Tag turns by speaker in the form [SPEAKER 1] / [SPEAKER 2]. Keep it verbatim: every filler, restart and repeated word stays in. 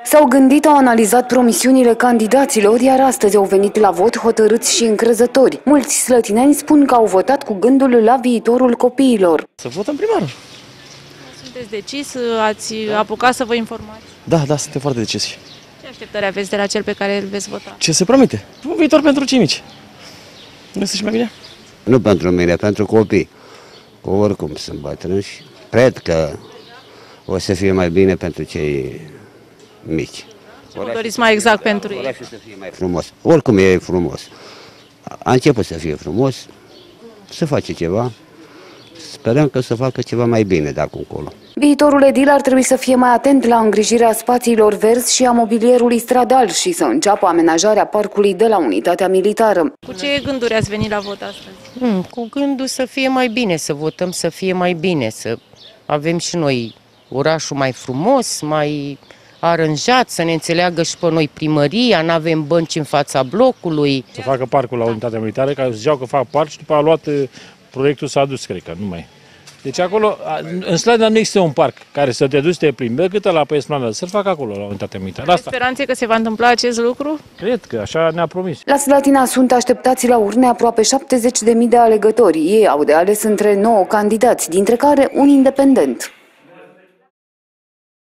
[SPEAKER 1] S-au gândit, au analizat promisiunile candidaților, iar astăzi au venit la vot hotărâți și încrezători. Mulți slătineni spun că au votat cu gândul la viitorul copiilor.
[SPEAKER 2] Să votăm primarul.
[SPEAKER 3] Sunteți decis? Ați apucat să vă informați?
[SPEAKER 2] Da, da, suntem foarte decisi.
[SPEAKER 3] Ce așteptări aveți de la cel pe care îl veți vota?
[SPEAKER 2] Ce se promite? Un viitor pentru cei mici. Nu este și mai bine?
[SPEAKER 4] Nu pentru mine, pentru copii. Că oricum sunt bătrâni și cred că o să fie mai bine pentru cei mici.
[SPEAKER 3] Ce vă doriți mai exact pentru ei?
[SPEAKER 4] Orașul să fie mai frumos. Oricum e frumos. A început să fie frumos, să face ceva. Sperăm că să facă ceva mai bine de acum încolo.
[SPEAKER 1] Viitorul edil ar trebui să fie mai atent la îngrijirea spațiilor verzi și a mobilierului stradal și să înceapă amenajarea parcului de la unitatea militară.
[SPEAKER 3] Cu ce gânduri ați venit la vot astăzi?
[SPEAKER 5] Hmm, cu gândul să fie mai bine, să votăm să fie mai bine, să avem și noi orașul mai frumos, mai aranjat, să ne înțeleagă și pe noi primăria, nu avem bănci în fața blocului.
[SPEAKER 6] Să facă parcul la unitatea militară, care ziceau că fac parc și după a luat proiectul, s-a dus, cred că, nu mai. Deci acolo, în Slatina nu există un parc care să te duci, să te plimbi, cât la pe Esplanadă, să-l facă acolo, la unitatea militară.
[SPEAKER 3] Asta. Speranțe că se va întâmpla acest lucru?
[SPEAKER 6] Cred că așa ne-a promis.
[SPEAKER 1] La Slatina sunt așteptați la urne aproape șaptezeci de mii de alegători. Ei au de ales între nouă candidați, dintre care un independent.